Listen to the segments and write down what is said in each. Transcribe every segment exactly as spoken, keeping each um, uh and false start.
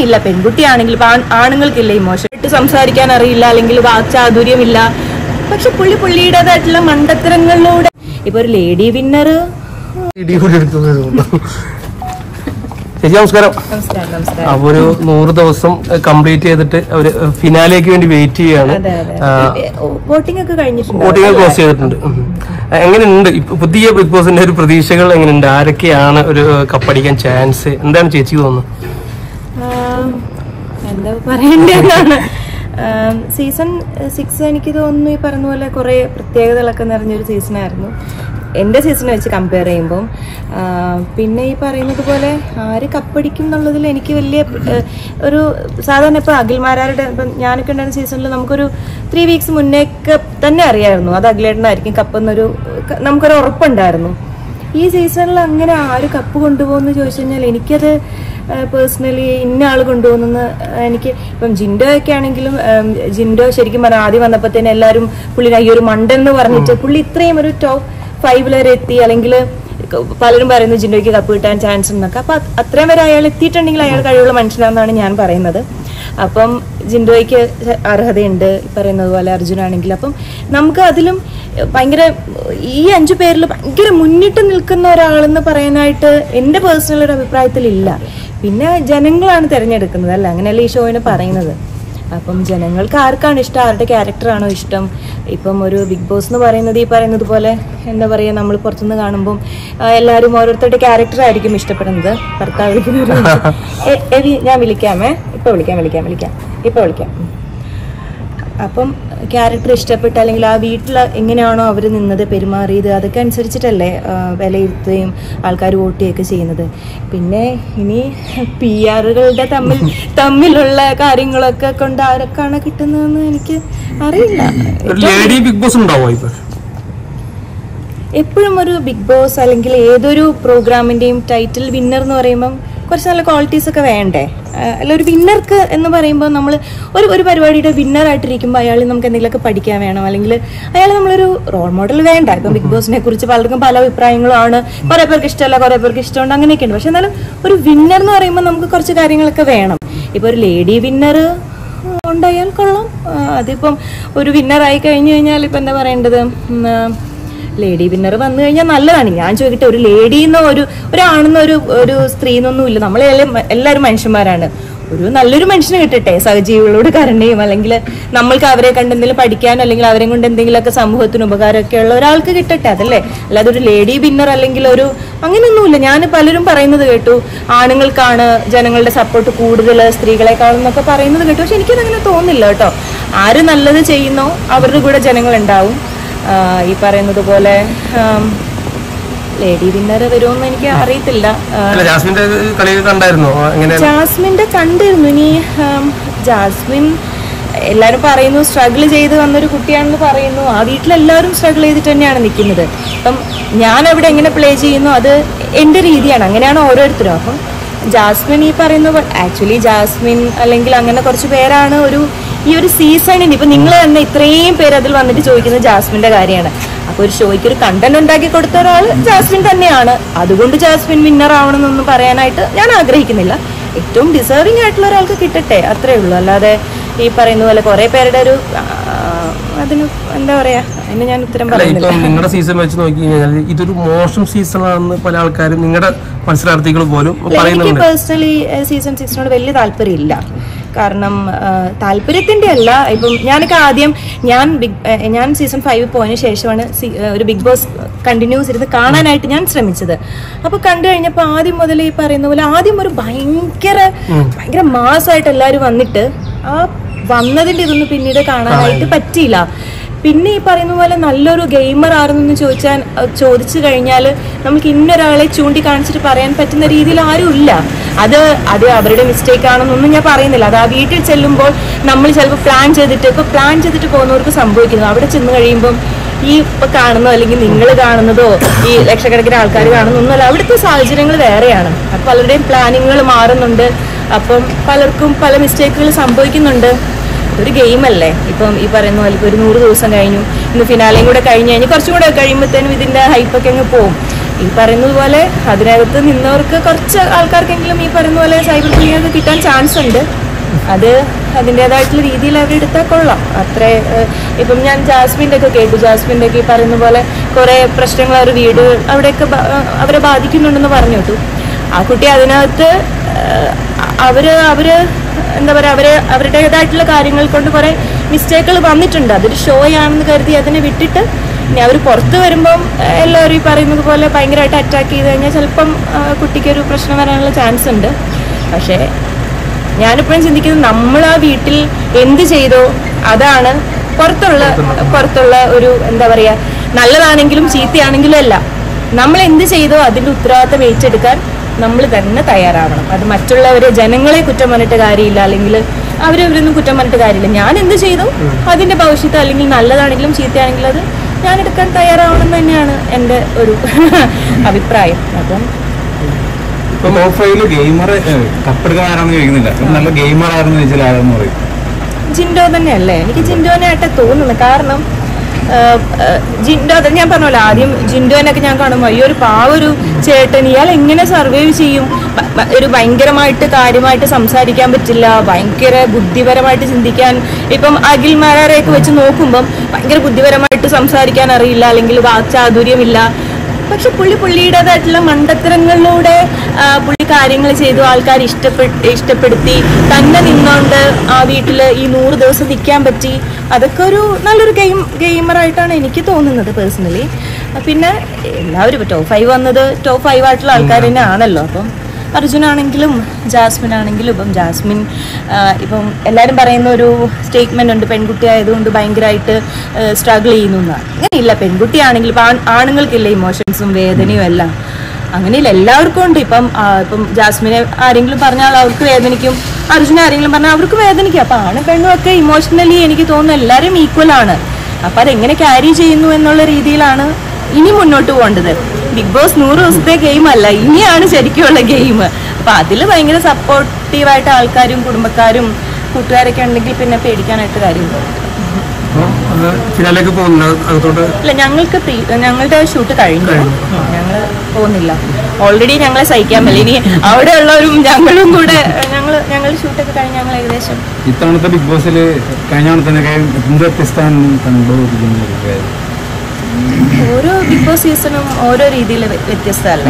ഇല്ല, പെൺകുട്ടിയാണെങ്കിൽ ആണുങ്ങൾക്കില്ല ഇമോഷൻ ഇട്ട് സംസാരിക്കാൻ അറിയില്ല, അല്ലെങ്കിൽ വാക്ചാതുര്യമില്ല. പക്ഷെ പുള്ളി പുള്ളിയുടേതായിട്ടുള്ള മണ്ടത്തരങ്ങളിലൂടെ ഇപ്പൊ ഒരു ലേഡി വിന്നർ. ചേച്ചി നമസ്കാരം. അപ്പൊ ഒരു നൂറ് ദിവസം കംപ്ലീറ്റ് ചെയ്തിട്ട് അവര് ഫിനാലേക്ക് വേണ്ടി വെയിറ്റ് ചെയ്യാണ്. വോട്ടിംഗ് ഒക്കെ കഴിഞ്ഞിട്ടുണ്ട്, വോട്ടിംഗ് ക്ലോസ് ചെയ്തിട്ടുണ്ട്. എങ്ങനെയുണ്ട് പുതിയ ബിഗ് ബോസിന്റെ ഒരു പ്രതീക്ഷകൾ? എങ്ങനെയുണ്ട്? ആരൊക്കെയാണ് ഒരു കപ്പടിക്കാൻ ചാൻസ്? എന്താണ് ചേച്ചി തോന്നുന്നത്? എന്താ പറയണ്ടെന്നാണ്. സീസൺ സിക്സ് എനിക്ക് തോന്നുന്നു ഈ പറഞ്ഞ പോലെ കുറെ പ്രത്യേകതകളൊക്കെ നിറഞ്ഞൊരു സീസണായിരുന്നു എൻ്റെ സീസണെ വെച്ച് കമ്പയർ ചെയ്യുമ്പം. പിന്നെ ഈ പറയുന്നത് പോലെ ആര് കപ്പടിക്കും എന്നുള്ളതിൽ എനിക്ക് വലിയ ഒരു സാധാരണ ഇപ്പോൾ അഖിൽമാരാരുടെ ഇപ്പം ഞാനൊക്കെ ഉണ്ടായിരുന്ന സീസണിൽ നമുക്കൊരു ത്രീ വീക്സ് മുന്നേക്ക് തന്നെ അറിയായിരുന്നു അത് അഖിലേട്ടനായിരിക്കും കപ്പെന്നൊരു നമുക്കൊരു ഉറപ്പുണ്ടായിരുന്നു. ഈ സീസണിൽ അങ്ങനെ ആര് കപ്പ് കൊണ്ടുപോകുമെന്ന് ചോദിച്ചു കഴിഞ്ഞാൽ എനിക്കത് പേഴ്സണലി ഇന്ന ആൾ കൊണ്ടുപോകുന്നെന്ന് എനിക്ക് ഇപ്പം ജിൻഡോ ഒക്കെ ആണെങ്കിലും ജിൻഡോ ശരിക്കും പറഞ്ഞാൽ ആദ്യം വന്നപ്പോഴത്തേനും എല്ലാവരും പുള്ളി ഈ ഒരു മണ്ടൻ എന്ന് പറഞ്ഞിട്ട് പുള്ളി ഇത്രയും ഒരു ടോപ്പ് ഫൈവ് വരെ എത്തി, അല്ലെങ്കിൽ പലരും പറയുന്നു ജിൻഡോയ്ക്ക് കപ്പ് കിട്ടാൻ ചാൻസ് ഉണ്ടെന്നൊക്കെ. അപ്പം അത്രയും വരെ അയാൾ എത്തിയിട്ടുണ്ടെങ്കിൽ അയാൾ കഴിവുള്ള മനുഷ്യനാണെന്നാണ് ഞാൻ പറയുന്നത്. അപ്പം ജിൻഡോയ്ക്ക് അർഹതയുണ്ട് പറയുന്നത് പോലെ അർജുനാണെങ്കിൽ. അപ്പം നമുക്ക് അതിലും ഭയങ്കര ഈ അഞ്ചു പേരിൽ ഭയങ്കര മുന്നിട്ട് നിൽക്കുന്ന ഒരാളെന്ന് പറയാനായിട്ട് എൻ്റെ പേഴ്സണൽ ഒരു അഭിപ്രായത്തിലില്ല. പിന്നെ ജനങ്ങളാണ് തിരഞ്ഞെടുക്കുന്നത് അല്ല, അങ്ങനെയല്ല ഈ ഷോയിന് പറയുന്നത്. അപ്പം ജനങ്ങൾക്ക് ആർക്കാണ് ഇഷ്ടം, ആരുടെ ക്യാരക്ടറാണോ ഇഷ്ടം. ഇപ്പം ഒരു ബിഗ് ബോസ് എന്ന് പറയുന്നത് ഈ പറയുന്നത് പോലെ എന്താ പറയുക, നമ്മൾ പുറത്തുനിന്ന് കാണുമ്പം എല്ലാവരും ഓരോരുത്തരുടെ ക്യാരക്ടറായിരിക്കും ഇഷ്ടപ്പെടുന്നത്. ഭർത്താവ് വിളിക്കുന്നത് ഞാൻ വിളിക്കാമേ ഇപ്പം വിളിക്കാം വിളിക്കാം വിളിക്കാം ഇപ്പം വിളിക്കാം. അപ്പം ക്യാരക്ടർ ഇഷ്ടപ്പെട്ട അല്ലെങ്കിൽ ആ വീട്ടിൽ എങ്ങനെയാണോ അവർ നിന്നത് പെരുമാറിയത് അതൊക്കെ അനുസരിച്ചിട്ടല്ലേ വിലയിരുത്തുകയും ആൾക്കാർ വോട്ട് ചെയ്യുകയൊക്കെ ചെയ്യുന്നത്. പിന്നെ ഇനി പി ആറുകളുടെ തമ്മിൽ തമ്മിലുള്ള കാര്യങ്ങളൊക്കെ കൊണ്ട് ആരൊക്കെയാണ് കിട്ടുന്നതെന്ന് എനിക്ക് അറിയില്ല. എപ്പോഴും ഒരു ബിഗ് ബോസ് അല്ലെങ്കിൽ ഏതൊരു പ്രോഗ്രാമിന്റെയും ടൈറ്റിൽ വിന്നർ എന്ന് പറയുമ്പം കുറച്ച് നല്ല ക്വാളിറ്റീസ് ഒക്കെ വേണ്ടേ? അല്ല, ഒരു വിന്നർക്ക് എന്ന് പറയുമ്പോൾ നമ്മൾ ഒരു ഒരു പരിപാടിയുടെ വിന്നറായിട്ടിരിക്കുമ്പോൾ അയാൾ നമുക്ക് എന്തെങ്കിലുമൊക്കെ പഠിക്കാൻ വേണം, അല്ലെങ്കിൽ അയാൾ നമ്മളൊരു റോൾ മോഡൽ വേണ്ട. ഇപ്പം ബിഗ് ബോസിനെ കുറിച്ച് പലർക്കും പല അഭിപ്രായങ്ങളുമാണ്, കുറെ പേർക്ക് ഇഷ്ടമല്ല, കുറെ പേർക്ക് ഇഷ്ടമുണ്ട്, അങ്ങനെയൊക്കെ ഉണ്ട്. പക്ഷെ എന്നാലും ഒരു വിന്നർ എന്ന് പറയുമ്പോൾ നമുക്ക് കുറച്ച് കാര്യങ്ങളൊക്കെ വേണം. ഇപ്പൊ ഒരു ലേഡി വിന്നർ ഉണ്ടായാൽ കൊള്ളാം. അതിപ്പം ഒരു വിന്നറായി കഴിഞ്ഞു കഴിഞ്ഞാൽ ഇപ്പം എന്താ പറയേണ്ടത്, ലേഡി വിന്നർ വന്നു കഴിഞ്ഞാൽ നല്ലതാണ്. ഞാൻ ചോദിക്കട്ടെ, ഒരു ലേഡിന്നോ ഒരു ഒരാണെന്നോ ഒരു ഒരു സ്ത്രീന്നൊന്നും ഇല്ല, നമ്മളെല്ലാം എല്ലാവരും മനുഷ്യന്മാരാണ്. ഒരു നല്ലൊരു മനുഷ്യന് കിട്ടട്ടെ, സഹജീവികളോട് കരുണയും, അല്ലെങ്കിൽ നമ്മൾക്ക് അവരെ കണ്ട് എന്തെങ്കിലും പഠിക്കാനോ അല്ലെങ്കിൽ അവരെ കൊണ്ട് എന്തെങ്കിലുമൊക്കെ സമൂഹത്തിന് ഉപകാരമൊക്കെ ഉള്ള ഒരാൾക്ക് കിട്ടട്ടെ, അതല്ലേ. അല്ലാതെ ഒരു ലേഡി വിന്നർ അല്ലെങ്കിൽ ഒരു അങ്ങനെയൊന്നുമില്ല. ഞാൻ പലരും പറയുന്നത് കേട്ടു, ആണുങ്ങൾക്കാണ് ജനങ്ങളുടെ സപ്പോർട്ട് കൂടുതൽ സ്ത്രീകളെക്കാളും എന്നൊക്കെ പറയുന്നത് കേട്ടു. പക്ഷെ എനിക്കതങ്ങനെ തോന്നുന്നില്ല കേട്ടോ. ആര് നല്ലത് ചെയ്യുന്നോ അവരുടെ കൂടെ ജനങ്ങളുണ്ടാവും. ഈ പറയുന്നത് പോലെ ലേഡി വിന്നർ വരുമെന്ന് എനിക്ക് അറിയത്തില്ല. ജാസ്മിന്റെ കണ്ടിരുന്നു. ഇനി ജാസ്മിൻ എല്ലാവരും പറയുന്നു സ്ട്രഗിൾ ചെയ്ത് വന്നൊരു കുട്ടിയാണെന്ന് പറയുന്നു. ആ വീട്ടിലെല്ലാവരും സ്ട്രഗിൾ ചെയ്തിട്ട് തന്നെയാണ് നിൽക്കുന്നത്. അപ്പം ഞാൻ അവിടെ എങ്ങനെ പ്ലേ ചെയ്യുന്നു അത് എൻ്റെ രീതിയാണ്, അങ്ങനെയാണ് ഓരോരുത്തരും. അപ്പം ജാസ്മിൻ ഈ പറയുന്ന ആക്ച്വലി ജാസ്മിൻ അല്ലെങ്കിൽ അങ്ങനെ കുറച്ച് പേരാണ് ഒരു ഈ ഒരു സീസണിന് ഇപ്പൊ നിങ്ങൾ തന്നെ ഇത്രയും പേര് അതിൽ വന്നിട്ട് ചോദിക്കുന്നത് ജാസ്മിന്റെ കാര്യമാണ്. അപ്പൊ ഒരു ഷോയ്ക്ക് ഒരു കണ്ടന്റ് ഉണ്ടാക്കി കൊടുത്ത ഒരാൾ ജാസ്മിൻ തന്നെയാണ്. അതുകൊണ്ട് ജാസ്മിൻ വിന്നർ ആവണമെന്നൊന്നും പറയാനായിട്ട് ഞാൻ ആഗ്രഹിക്കുന്നില്ല. ഏറ്റവും ഡിസേർവിംഗ് ആയിട്ടുള്ള ഒരാൾക്ക് കിട്ടട്ടെ, അത്രേ ഉള്ളൂ. അല്ലാതെ ഈ പറയുന്ന പോലെ കുറെ പേരുടെ ഒരു അതിന് എന്താ പറയാ, അതിന് ഞാൻ ഉത്തരം പറയുന്നില്ല. നിങ്ങളുടെ സീസൺ വെച്ച് നോക്കി കഴിഞ്ഞാൽ ഇതൊരു മോശം സീസണാണെന്ന് പല ആൾക്കാരും നിങ്ങളുടെ മത്സരാർത്ഥികൾ പോലും പറയുന്നുണ്ട്. എനിക്ക് പേഴ്സണലി സീസൺ സിക്സിനോട് വലിയ താല്പര്യമില്ല. കാരണം താല്പര്യത്തിന്റെ അല്ല, ഇപ്പം ഞാനൊക്കെ ആദ്യം ഞാൻ ബിഗ് ഞാൻ സീസൺ ഫൈവ് പോയതിനു ശേഷമാണ് ഒരു ബിഗ് ബോസ് കണ്ടിന്യൂസ് ഇരുന്ന് കാണാനായിട്ട് ഞാൻ ശ്രമിച്ചത്. അപ്പൊ കണ്ടു കഴിഞ്ഞപ്പോൾ ആദ്യം മുതൽ ഈ പറയുന്ന പോലെ ആദ്യം ഒരു ഭയങ്കര ഭയങ്കര മാസമായിട്ട് എല്ലാവരും വന്നിട്ട് ആ വന്നതിന്റെ ഇതൊന്നും പിന്നീട് കാണാനായിട്ട് പറ്റിയില്ല. പിന്നെ ഈ പറയുന്ന പോലെ നല്ലൊരു ഗെയിമർ ആരെന്നൊന്ന് ചോദിച്ചാൽ ചോദിച്ചു കഴിഞ്ഞാൽ നമുക്ക് ഇന്നൊരാളെ ചൂണ്ടിക്കാണിച്ചിട്ട് പറയാൻ പറ്റുന്ന രീതിയിൽ ആരും ഇല്ല. അത് അത് അവരുടെ മിസ്റ്റേക്ക് ആണെന്നൊന്നും ഞാൻ പറയുന്നില്ല. അത് ആ വീട്ടിൽ ചെല്ലുമ്പോൾ നമ്മൾ ചിലപ്പോൾ പ്ലാൻ ചെയ്തിട്ട് ഇപ്പൊ പ്ലാൻ ചെയ്തിട്ട് പോകുന്നവർക്ക് സംഭവിക്കുന്നു. അവിടെ ചെന്ന് കഴിയുമ്പം ഈ ഇപ്പൊ കാണുന്നോ അല്ലെങ്കിൽ നിങ്ങൾ കാണുന്നതോ ഈ ലക്ഷക്കണക്കിന് ആൾക്കാർ കാണുന്നൊന്നുമല്ല, അവിടുത്തെ സാഹചര്യങ്ങൾ വേറെയാണ്. അപ്പൊ പലരുടെയും പ്ലാനിങ്ങുകൾ മാറുന്നുണ്ട്. അപ്പം പലർക്കും പല മിസ്റ്റേക്കുകൾ സംഭവിക്കുന്നുണ്ട്. ഒരു ഗെയിമല്ലേ. ഇപ്പം ഈ പറയുന്ന പോലെ ഇപ്പോൾ ഒരു നൂറ് ദിവസം കഴിഞ്ഞു, ഇന്ന് ഫിനാലയും കൂടെ കഴിഞ്ഞ് കഴിഞ്ഞ് കുറച്ചും കൂടെ കഴിയുമ്പോഴത്തേനും ഇതിന്റെ ഹൈപ്പൊക്കെ അങ്ങ് പോകും. ഈ പറയുന്നത് പോലെ അതിനകത്ത് നിന്നവർക്ക് കുറച്ച് ആൾക്കാർക്കെങ്കിലും ഈ പറയുന്ന പോലെ സൈബർ ബുള്ളിങ് കിട്ടാൻ ചാൻസ് ഉണ്ട്. അത് അതിൻ്റെതായിട്ടുള്ള രീതിയിൽ അവരെടുത്താൽ കൊള്ളാം. അത്രേ. ഇപ്പം ഞാൻ ജാസ്മിൻ്റെ ഒക്കെ കേട്ടു. ജാസ്മിൻ്റെ ഒക്കെ ഈ പറയുന്ന പോലെ കുറേ പ്രശ്നങ്ങൾ അവർ വീട് അവിടെയൊക്കെ അവരെ ബാധിക്കുന്നുണ്ടെന്ന് പറഞ്ഞു കേട്ടു. ആ കുട്ടി അതിനകത്ത് അവർ അവർ എന്താ പറയുക, അവർ അവരുടേതായിട്ടുള്ള കാര്യങ്ങൾ കൊണ്ട് കുറേ മിസ്റ്റേക്കുകൾ വന്നിട്ടുണ്ട്. അതൊരു ഷോ ആണെന്ന് കരുതി അതിനെ വിട്ടിട്ട് ഇനി അവർ പുറത്ത് വരുമ്പം എല്ലാവരും ഈ പറയുന്നത് പോലെ ഭയങ്കരമായിട്ട് അറ്റാക്ക് ചെയ്ത് കഴിഞ്ഞാൽ ചിലപ്പം കുട്ടിക്കൊരു പ്രശ്നം വരാനുള്ള ചാൻസ് ഉണ്ട്. പക്ഷേ ഞാനിപ്പോഴും ചിന്തിക്കുന്നത് നമ്മൾ ആ വീട്ടിൽ എന്ത് ചെയ്തോ അതാണ് പുറത്തുള്ള പുറത്തുള്ള ഒരു എന്താ പറയുക, നല്ലതാണെങ്കിലും ചീത്തയാണെങ്കിലും അല്ല, നമ്മൾ എന്ത് ചെയ്തോ അതിൻ്റെ ഉത്തരവാദിത്തം ഏറ്റെടുക്കാൻ നമ്മൾ തന്നെ തയ്യാറാവണം. അത് മറ്റുള്ളവരെ ജനങ്ങളെ കുറ്റം പറഞ്ഞിട്ട് കാര്യമില്ല, അല്ലെങ്കിൽ അവരവരൊന്നും കുറ്റം പറഞ്ഞിട്ട് കാര്യമില്ല. ഞാൻ എന്ത് ചെയ്തു അതിൻ്റെ ഭവിഷ്യത്ത് അല്ലെങ്കിൽ നല്ലതാണെങ്കിലും ചീത്തയാണെങ്കിലും അത് ഞാൻ എടുക്കാൻ തയ്യാറാവണം തന്നെയാണ് എൻ്റെ ഒരു അഭിപ്രായം. അപ്പം ഇപ്പം ഓഫ്ലൈനിൽ ഗെയിമർ കപ്പെടുക്കാൻ ആരാണെന്ന് ചോദിക്കുന്നില്ല, നല്ല ഗെയിമർ ആരെന്ന് ചോദിച്ചാൽ ആരെന്ന് പറയും? ജിൻഡോ തന്നെയല്ലേ? എനിക്ക് ജിൻഡോനായിട്ട് തോന്നുന്നു. കാരണം ജിൻഡോ അത് ഞാൻ പറഞ്ഞല്ലോ, ആദ്യം ജിൻഡോനൊക്കെ ഞാൻ കാണുമ്പോൾ ഈ ഒരു പാവ ഒരു ചേട്ടൻ, ഇയാൾ എങ്ങനെ സർവൈവ് ചെയ്യും? ഒരു ഭയങ്കരമായിട്ട് കാര്യമായിട്ട് സംസാരിക്കാൻ പറ്റില്ല, ഭയങ്കര ബുദ്ധിപരമായിട്ട് ചിന്തിക്കാൻ, ഇപ്പം അഖിൽ മാരാരെയൊക്കെ വെച്ച് നോക്കുമ്പം ഭയങ്കര ബുദ്ധിപരമായിട്ട് സംസാരിക്കാൻ അറിയില്ല, അല്ലെങ്കിൽ വാക്ചാതുര്യമില്ല. പക്ഷെ പുള്ളി പുള്ളിയുടേതായിട്ടുള്ള മണ്ടത്തരങ്ങളിലൂടെ പുള്ളി കാര്യങ്ങൾ ചെയ്തു, ആൾക്കാർ ഇഷ്ടപ്പെട്ട് ഇഷ്ടപ്പെടുത്തി തന്നെ നിന്നുകൊണ്ട് ആ വീട്ടിൽ ഈ നൂറ് ദിവസം നിൽക്കാൻ പറ്റി. അതൊക്കെ ഒരു നല്ലൊരു ഗെയിം ഗെയിമറായിട്ടാണ് എനിക്ക് തോന്നുന്നത് പേഴ്സണലി. പിന്നെ എല്ലാവരും ടോപ്പ് ഫൈവ് വന്നത് ടോപ്പ് ഫൈവ് ആയിട്ടുള്ള ആൾക്കാർ തന്നെ ആണല്ലോ. അപ്പം അർജുനാണെങ്കിലും ജാസ്മിൻ ആണെങ്കിലും, ഇപ്പം ജാസ്മിൻ ഇപ്പം എല്ലാവരും പറയുന്ന ഒരു സ്റ്റേറ്റ്മെൻ്റ് ഉണ്ട്, പെൺകുട്ടി ആയതുകൊണ്ട് ഭയങ്കരമായിട്ട് സ്ട്രഗിൾ ചെയ്യുന്നു എന്നാണ്. അങ്ങനെയില്ല, പെൺകുട്ടിയാണെങ്കിൽ ഇപ്പം ആണുങ്ങൾക്കില്ല ഇമോഷൻസും വേദനയും എല്ലാം. അങ്ങനെയില്ല, എല്ലാവർക്കും ഉണ്ട്. ഇപ്പം ഇപ്പം ജാസ്മിനെ ആരെങ്കിലും പറഞ്ഞാൽ അവർക്ക് വേദനിക്കും, അർജുന ആരെങ്കിലും പറഞ്ഞാൽ അവർക്ക് വേദനിക്കും. അപ്പം ആണ് പെണ്ണും ഒക്കെ ഇമോഷണലി എനിക്ക് തോന്നുന്നു എല്ലാവരും ഈക്വൽ ആണ്. അപ്പം അതെങ്ങനെ ക്യാരി ചെയ്യുന്നു എന്നുള്ള രീതിയിലാണ് ഇനി മുന്നോട്ട് പോകേണ്ടത്. ബിഗ് ബോസ് നൂറ് ദിവസത്തെ ഗെയിം അല്ല, ഇനിയാണ് ശരിക്കുള്ള ഗെയിം. അപ്പൊ അതിൽ ഭയങ്കര സപ്പോർട്ടീവായിട്ട് ആൾക്കാരും കുടുംബക്കാരും കൂട്ടുകാരൊക്കെ ഉണ്ടെങ്കിൽ പിന്നെ പേടിക്കാനായിട്ട് കാര്യമില്ല. ഇല്ല, ഞങ്ങൾക്ക് ഞങ്ങളുടെ ഷൂട്ട് കഴിഞ്ഞു, ഞങ്ങൾ പോകുന്നില്ല. ഓൾറെഡി ഞങ്ങളെ സഹിക്കാൻ പറ്റില്ല, ഇനി അവിടെ ഉള്ളവരും ഞങ്ങളും കൂടെ ഞങ്ങൾ ഞങ്ങൾ ഷൂട്ടൊക്കെ കഴിഞ്ഞ് ഞങ്ങൾ ഏകദേശം ഇത്തവണത്തെ ബിഗ് ബോസിൽ കഴിഞ്ഞ ഓരോ ബിഗ് ബോസ് സീസണും ഓരോ രീതിയിൽ വ്യത്യസ്തമല്ല.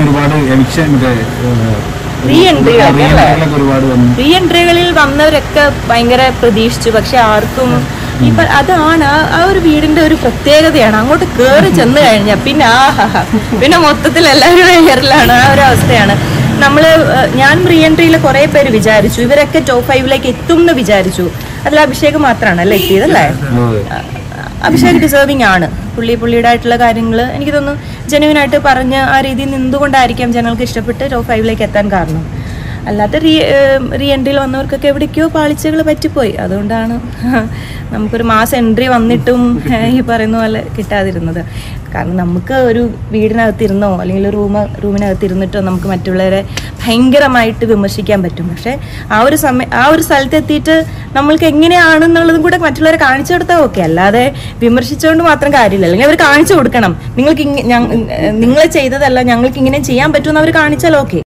റീ എൻട്രികളൊക്കെ റീ എൻട്രികളിൽ വന്നവരൊക്കെ ഭയങ്കര പ്രതീക്ഷിച്ചു. പക്ഷെ ആർക്കും ഇപ്പൊ അതാണ് ആ ഒരു വീടിന്റെ ഒരു പ്രത്യേകതയാണ്. അങ്ങോട്ട് കേറി ചെന്ന് കഴിഞ്ഞാൽ പിന്നെ ആ പിന്നെ മൊത്തത്തിൽ എല്ലാവരും എയറിലാണ്. ആ ഒരു അവസ്ഥയാണ്. നമ്മള് ഞാൻ റീ എൻട്രിയിൽ കുറെ പേര് വിചാരിച്ചു ഇവരൊക്കെ ടോപ്പ് ഫൈവിലേക്ക് എത്തും എന്ന് വിചാരിച്ചു. അതിൽ അഭിഷേക് മാത്രമാണ് അല്ലേ എത്തിയതല്ലേ? അഭിഷേക് ഡിസേർവിംഗ് ആണ്. പുള്ളി പുള്ളിയുടേതായിട്ടുള്ള കാര്യങ്ങൾ എനിക്ക് തോന്നുന്നു ജെന്യുവിനായിട്ട് പറഞ്ഞ് ആ രീതിയിൽ നിന്നുകൊണ്ടായിരിക്കാം ജനങ്ങൾക്ക് ഇഷ്ടപ്പെട്ട് ടോപ്പ് ഫൈവിലേക്ക് എത്താൻ കാരണം. അല്ലാത്ത റീ റീ എൻട്രിയിൽ വന്നവർക്കൊക്കെ എവിടേക്കോ പാളിച്ചകൾ പറ്റിപ്പോയി. അതുകൊണ്ടാണ് നമുക്കൊരു മാസം എൻട്രി വന്നിട്ടും ഈ പറയുന്ന പോലെ കിട്ടാതിരുന്നത്. കാരണം നമുക്ക് ഒരു വീടിനകത്തിരുന്നോ അല്ലെങ്കിൽ റൂം റൂമിനകത്തിരുന്നിട്ടോ നമുക്ക് മറ്റുള്ളവരെ ഭയങ്കരമായിട്ട് വിമർശിക്കാൻ പറ്റും. പക്ഷെ ആ ഒരു സമയം ആ ഒരു സ്ഥലത്തെത്തിയിട്ട് നമ്മൾക്ക് എങ്ങനെയാണെന്നുള്ളതും കൂടെ മറ്റുള്ളവരെ കാണിച്ചു കൊടുത്താൽ ഓക്കെ. അല്ലാതെ വിമർശിച്ചുകൊണ്ട് മാത്രം കാര്യമില്ല. അല്ലെങ്കിൽ അവർ കാണിച്ചു കൊടുക്കണം, നിങ്ങൾക്ക് നിങ്ങൾ ചെയ്തതല്ല ഞങ്ങൾക്ക് ഇങ്ങനെ ചെയ്യാൻ പറ്റുമെന്ന് അവർ കാണിച്ചാൽ ഓക്കെ.